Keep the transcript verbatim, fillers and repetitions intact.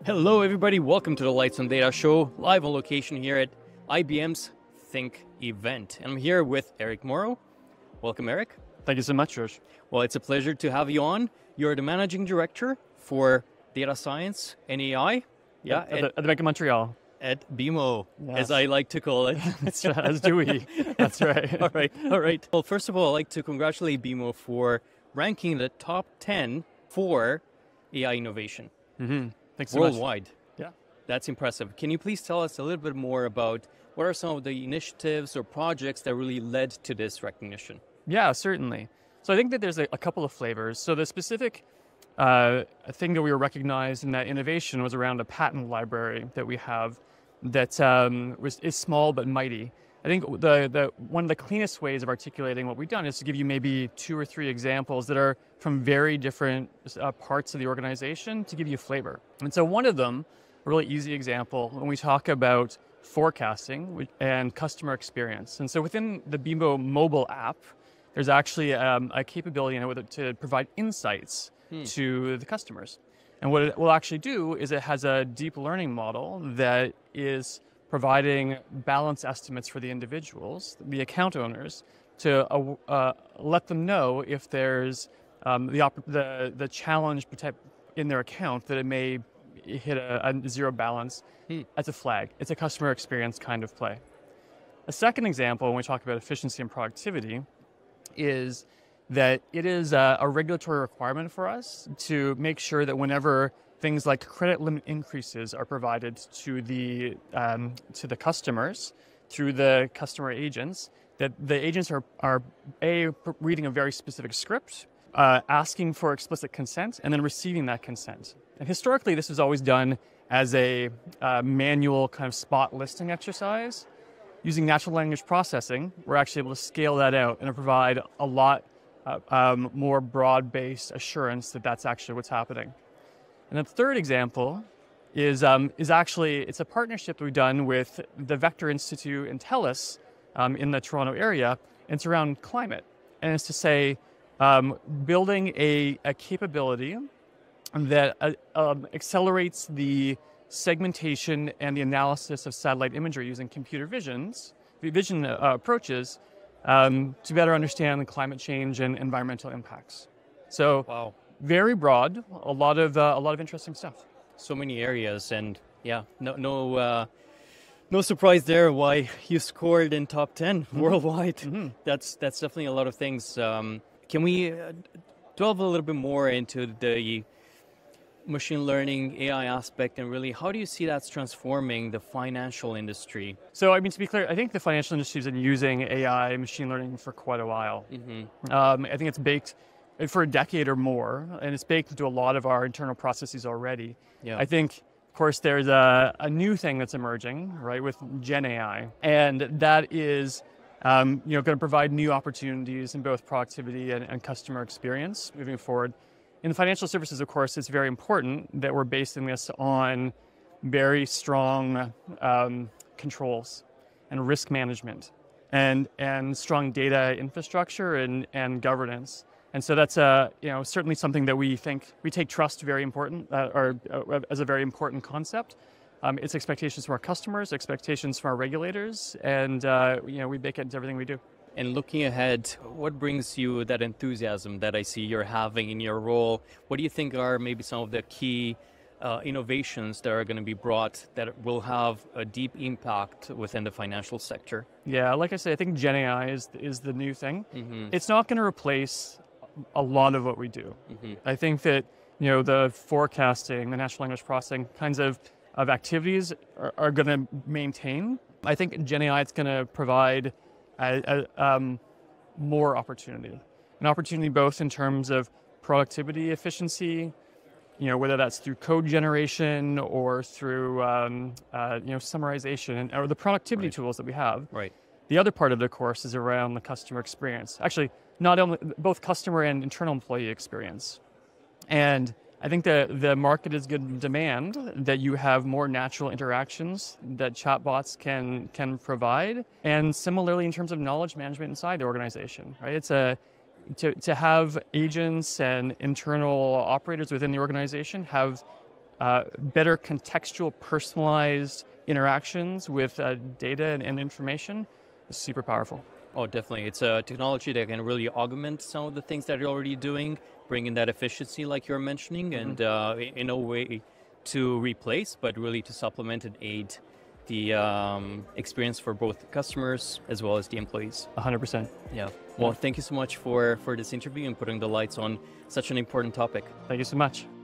Hello everybody, welcome to the Lights on Data show, live on location here at I B M's Think event. And I'm here with Eric Morrow. Welcome, Eric. Thank you so much, George. Well, it's a pleasure to have you on. You're the Managing Director for Data Science and A I. Yeah, at, at, the, at the Bank of Montreal. At B M O, yes. as I like to call it. As do we. That's right. all right, all right. Well, first of all, I'd like to congratulate B M O for ranking the top ten for A I innovation. Mm-hmm. Thanks so worldwide. Much. Yeah. That's impressive. Can you please tell us a little bit more about what are some of the initiatives or projects that really led to this recognition? Yeah, certainly. So I think that there's a, a couple of flavors. So the specific uh, thing that we were recognized in that innovation was around a patent library that we have that um, was, is small but mighty. I think the, the one of the cleanest ways of articulating what we've done is to give you maybe two or three examples that are from very different uh, parts of the organization to give you flavor. And so one of them, a really easy example, when we talk about forecasting and customer experience. And so within the B M O mobile app, there's actually um, a capability in it to provide insights hmm. to the customers. And what it will actually do is it has a deep learning model that is providing balance estimates for the individuals, the account owners, to uh, uh, let them know if there's um, the, op- the the challenge in their account that it may hit a, a zero balance hmm. as a flag. It's a customer experience kind of play. A second example, when we talk about efficiency and productivity, is that it is a, a regulatory requirement for us to make sure that whenever things like credit limit increases are provided to the um, to the customers through the customer agents, that the agents are, are A, reading a very specific script, uh, asking for explicit consent, and then receiving that consent. And historically, this was always done as a uh, manual kind of spot listing exercise. Using natural language processing, we're actually able to scale that out and provide a lot uh, um, more broad-based assurance that that's actually what's happening. And the third example is um, is actually, it's a partnership we've done with the Vector Institute and TELUS um, in the Toronto area. And it's around climate. And it's to say, um, building a, a capability that uh, um, accelerates the segmentation and the analysis of satellite imagery using computer visions, vision uh, approaches um, to better understand the climate change and environmental impacts. So. Wow. Very broad, a lot of uh, a lot of interesting stuff. So many areas, and yeah, no no uh, no surprise there why you scored in top ten mm-hmm. worldwide. Mm-hmm. That's that's definitely a lot of things. Um, can we uh, delve a little bit more into the machine learning A I aspect, and really how do you see that's transforming the financial industry? So I mean, to be clear, I think the financial industry has been using A I, machine learning for quite a while. Mm-hmm. Um, I think it's baked for a decade or more, and it's baked into a lot of our internal processes already. Yeah. I think, of course, there's a, a new thing that's emerging, right, with Gen A I, and that is, um, you know, going to provide new opportunities in both productivity and, and customer experience moving forward. In the financial services, of course, it's very important that we're basing this on very strong um, controls and risk management and and strong data infrastructure and, and governance. And so that's uh, you know certainly something that we think we take trust very important, uh, or uh, as a very important concept. Um, it's expectations from our customers, expectations from our regulators, and uh, you know we bake it into everything we do. And looking ahead, what brings you that enthusiasm that I see you're having in your role? What do you think are maybe some of the key uh, innovations that are going to be brought that will have a deep impact within the financial sector? Yeah, like I say, I think Gen A I is is the new thing. Mm-hmm. It's not going to replace a lot of what we do. Mm-hmm. I think that, you know, the forecasting, the natural language processing kinds of, of activities are, are going to maintain. I think Gen A I is going to provide a, a, um, more opportunity. An opportunity both in terms of productivity, efficiency, you know, whether that's through code generation or through, um, uh, you know, summarization, and, or the productivity right. tools that we have. Right. The other part of the course is around the customer experience. Actually, not only both customer and internal employee experience. And I think the, the market is going to demand that you have more natural interactions that chatbots can can provide. And similarly, in terms of knowledge management inside the organization, right? It's a to, to have agents and internal operators within the organization have uh, better contextual, personalized interactions with uh, data and, and information is super powerful. Oh, definitely. It's a technology that can really augment some of the things that you're already doing, bring in that efficiency like you're mentioning, mm-hmm. and uh, in a way to replace, but really to supplement and aid the um, experience for both customers as well as the employees. one hundred percent. Yeah. Well, thank you so much for, for this interview and putting the lights on such an important topic. Thank you so much.